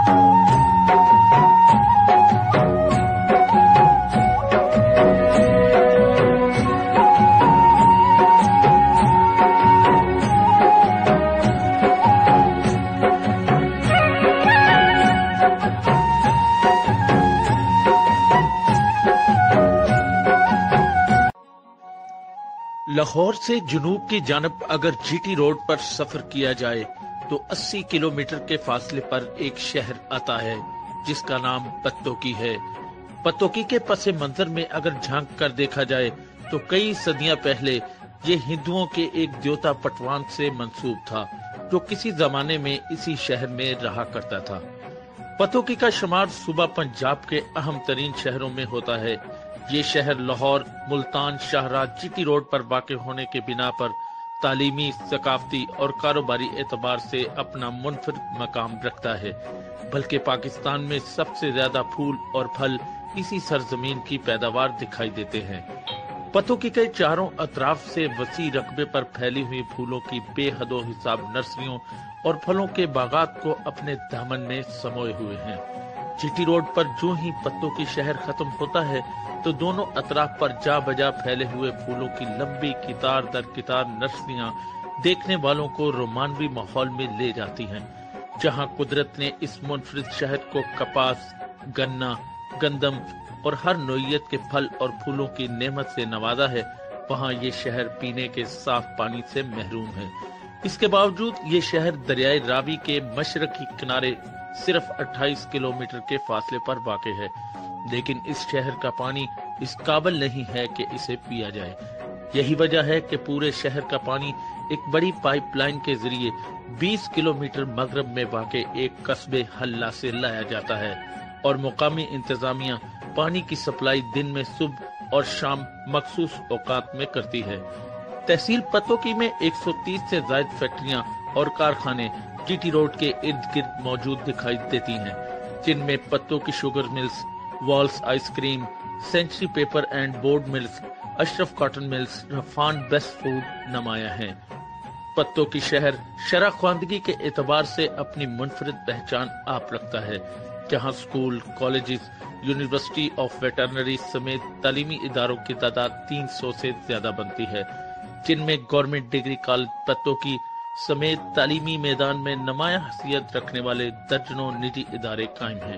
لاہور سے جنوب کی جانب اگر جی ٹی روڈ پر سفر کیا جائے تو 80 کلومیٹر کے فاصلے پر ایک شہر آتا ہے جس کا نام پتوکی ہے۔ پتوکی کے پس منظر میں اگر جھانک کر دیکھا جائے تو کئی صدیاں پہلے یہ ہندوؤں کے ایک دیوتا پٹوان سے منسوب تھا جو کسی زمانے میں اسی شہر میں رہا کرتا تھا۔ پتوکی کا شمار صوبہ پنجاب کے اہم ترین شہروں میں ہوتا ہے۔ یہ شہر لاہور، ملتان، شاہراہ، جی ٹی روڈ پر واقع ہونے کے بنا پر تعلیمی، ثقافتی اور کاروباری اعتبار سے اپنا منفرد مقام رکھتا ہے، بلکہ پاکستان میں سب سے زیادہ پھول اور پھل اسی سرزمین کی پیداوار دکھائی دیتے ہیں۔ پتوکی کے چاروں اطراف سے وسیع رقبے پر پھیلی ہوئی پھولوں کی بے حد و حساب نرسریوں اور پھلوں کے باغات کو اپنے دامن میں سموئے ہوئے ہیں۔ جی ٹی روڈ پر جو ہی پتوکی شہر ختم ہوتا ہے تو دونوں اطراف پر جا بجا پھیلے ہوئے پھولوں کی لمبی قطار در قطار نرسریاں دیکھنے والوں کو رومانوی ماحول میں لے جاتی ہیں۔ جہاں قدرت نے اس منفرد شہر کو کپاس، گنا، گندم اور ہر نوعیت کے پھل اور پھولوں کی نعمت سے نوازا ہے، وہاں یہ شہر پینے کے صاف پانی سے محروم ہے۔ اس کے باوجود یہ شہر دریائے راوی کے مشرقی کنارے صرف 28 کلومیٹر کے فاصلے پر واقع ہے، لیکن اس شہر کا پانی اس قابل نہیں ہے کہ اسے پیا جائے۔ یہی وجہ ہے کہ پورے شہر کا پانی ایک بڑی پائپ لائن کے ذریعے 20 کلومیٹر مغرب میں واقع ایک قصبے حلہ سے لایا جاتا ہے، اور مقامی انتظامیہ پانی کی سپلائی دن میں صبح اور شام مخصوص اوقات میں کرتی ہے۔ تحصیل پتوکی میں 130 سے زائد فیکٹریاں اور کارخانے جی ٹی روڈ کے ارد گرد موجود دکھائی دیتی ہیں، جن میں Pattoki sugar mills, Walls ice cream, century paper and board mills, Ashraf cotton mills, Rafhan best food نمایاں ہیں۔ پتوکی شہر شرح خواندگی کے اعتبار سے اپنی منفرد پہچان آپ رکھتا ہے، جہاں school, colleges, university of veterinary سمیت تعلیمی اداروں کی تعداد 300 سے زیادہ بنتی ہے، جن میں گورنمنٹ ڈگری کالج پتوکی سمیت تعلیمی میدان میں نمایاں حیثیت رکھنے والے درجنوں نجی ادارے قائم ہیں۔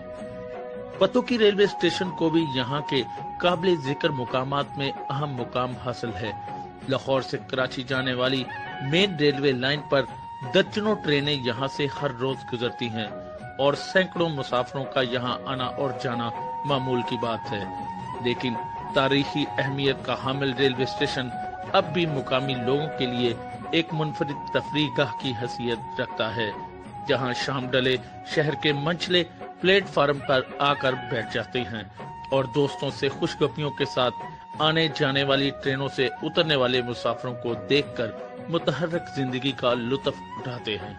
پتوکی ریلوے اسٹیشن کو بھی یہاں کے قابل ذکر مقامات میں اہم مقام حاصل ہے۔ لاہور سے کراچی جانے والی مین ریلوے لائن پر درجنوں ٹرینیں یہاں سے ہر روز گزرتی ہیں، اور سینکڑوں مسافروں کا یہاں آنا اور جانا معمول کی بات ہے۔ لیکن تاریخی اہمیت کا حامل ریلوے اسٹیشن اب بھی مقامی لوگوں کے لیے ایک منفرد تفریح گاہ کی حیثیت رکھتا ہے، جہاں شام ڈلے شہر کے منچلے پلیٹ فارم پر آ کر بیٹھ جاتے ہیں اور دوستوں سے خوش گپیوں کے ساتھ آنے جانے والی ٹرینوں سے اترنے والے مسافروں کو دیکھ کر متحرک زندگی کا لطف اٹھاتے ہیں۔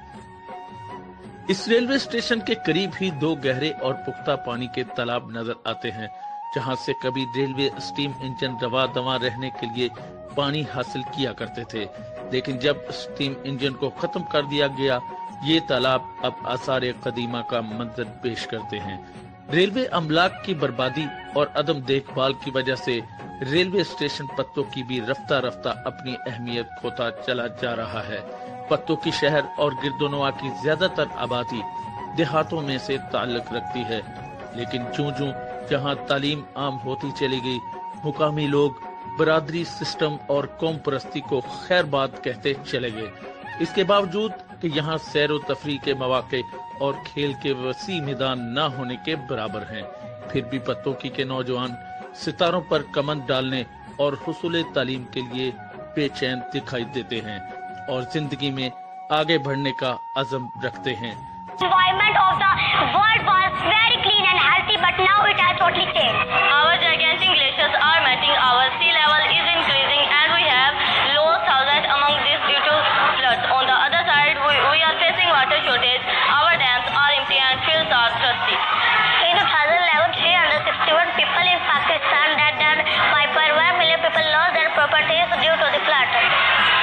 اس ریلوے اسٹیشن کے قریب ہی 2 گہرے اور پختہ پانی کے تالاب نظر آتے ہیں، جہاں سے کبھی ریلوے اسٹیم انجن رواں دواں رہنے کے لیے پانی حاصل کیا کرتے تھے، لیکن جب اسٹیم انجن کو ختم کر دیا گیا، یہ تالاب اب آثار قدیمہ کا منظر پیش کرتے ہیں۔ ریلوے املاک کی بربادی اور عدم دیکھ بھال کی وجہ سے ریلوے اسٹیشن پتوکی بھی رفتہ رفتہ اپنی اہمیت کھوتا چلا جا رہا ہے۔ پتوکی شہر اور گردونواں کی زیادہ تر آبادی دیہاتوں میں سے تعلق رکھتی ہے، لیکن چوں چوں جہاں تعلیم عام ہوتی چلی گئی، مقامی لوگ برادری سسٹم اور قوم پرستی کو خیر بات کہتے چلے گئے۔ اس کے باوجود کہ یہاں سیر و تفریح کے مواقع اور کھیل کے وسیع میدان نہ ہونے کے برابر ہیں، پھر بھی پتوکی کے نوجوان ستاروں پر کمند ڈالنے اور حصول تعلیم کے لیے بے چین دکھائی دیتے ہیں اور زندگی میں آگے بڑھنے کا عزم رکھتے ہیں۔ Environment of the world was very clean and healthy, but now it has totally changed. Our gigantic glaciers are melting, our sea level is increasing, and we have lost thousands among these due to floods. On the other side, we are facing water shortage. Our dams are empty and fields are thirsty. In 2011, 361 people in Pakistan died by 1 million people lost their properties due to the flood.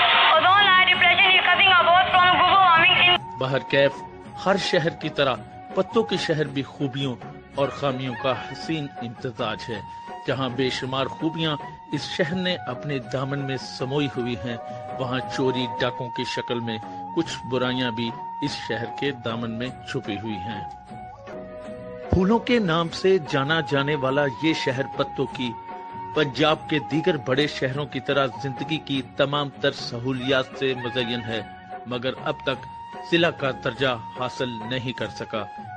Ozone layer depletion is causing a both from global warming in بہرکیف ہر شہر کی طرح پتوکی شہر بھی خوبیوں اور خامیوں کا حسین امتزاج ہے، جہاں بے شمار خوبیاں اس شہر نے اپنے دامن میں سموئی ہوئی ہیں، وہاں چوری ڈاکوں کی شکل میں کچھ برائیاں بھی اس شہر کے دامن میں چھپی ہوئی ہیں۔ پھولوں کے نام سے جانا جانے والا یہ شہر پتوکی پنجاب کے دیگر بڑے شہروں کی طرح زندگی کی تمام تر سہولیات سے مزین ہے، مگر اب تک ضلع کا درجہ حاصل نہیں کر سکا۔